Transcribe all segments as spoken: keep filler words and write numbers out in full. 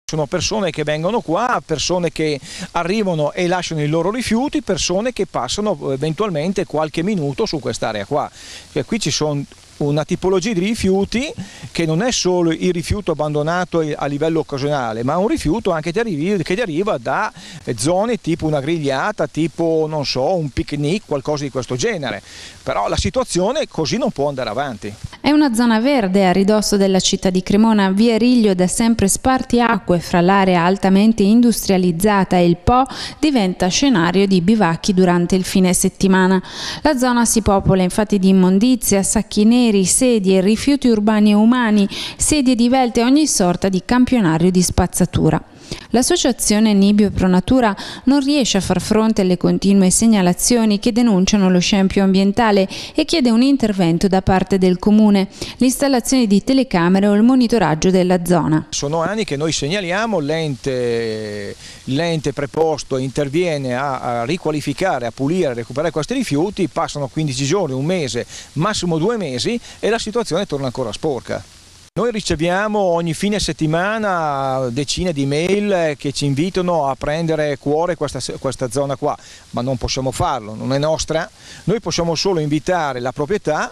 Sono persone che vengono qua, persone che arrivano e lasciano i loro rifiuti, persone che passano eventualmente qualche minuto su quest'area qua. E qui ci sono una tipologia di rifiuti che non è solo il rifiuto abbandonato a livello occasionale, ma un rifiuto anche che deriva da zone tipo una grigliata, tipo non so, un picnic, qualcosa di questo genere. Però la situazione così non può andare avanti. È una zona verde a ridosso della città di Cremona. Via Riglio, da sempre spartiacque fra l'area altamente industrializzata e il Po, diventa scenario di bivacchi durante il fine settimana. La zona si popola infatti di immondizia, sacchi neri, sedie, rifiuti urbani e umani, sedie divelte e ogni sorta di campionario di spazzatura. L'associazione Nibio Pro Natura non riesce a far fronte alle continue segnalazioni che denunciano lo scempio ambientale e chiede un intervento da parte del Comune, l'installazione di telecamere o il monitoraggio della zona. Sono anni che noi segnaliamo, l'ente, l'ente preposto interviene a, a riqualificare, a pulire, a recuperare questi rifiuti, passano quindici giorni, un mese, massimo due mesi e la situazione torna ancora sporca. Noi riceviamo ogni fine settimana decine di mail che ci invitano a prendere cuore questa, questa zona qua, ma non possiamo farlo, non è nostra. Noi possiamo solo invitare la proprietà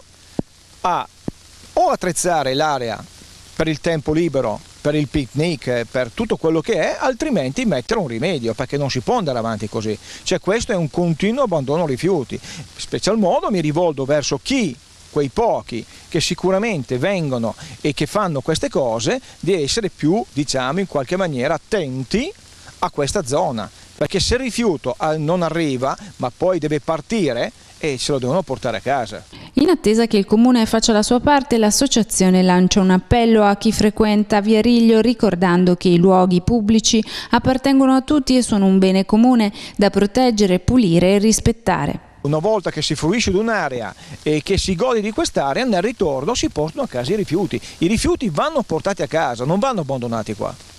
a o attrezzare l'area per il tempo libero, per il picnic, per tutto quello che è, altrimenti mettere un rimedio, perché non si può andare avanti così. Cioè questo è un continuo abbandono rifiuti. In special modo mi rivolgo verso chi, quei pochi che sicuramente vengono e che fanno queste cose, di essere più, diciamo, in qualche maniera attenti a questa zona, perché se il rifiuto non arriva ma poi deve partire e se lo devono portare a casa. In attesa che il Comune faccia la sua parte, l'associazione lancia un appello a chi frequenta Via Riglio, ricordando che i luoghi pubblici appartengono a tutti e sono un bene comune da proteggere, pulire e rispettare. Una volta che si fruisce di un'area e che si gode di quest'area, nel ritorno si portano a casa i rifiuti. I rifiuti vanno portati a casa, non vanno abbandonati qua.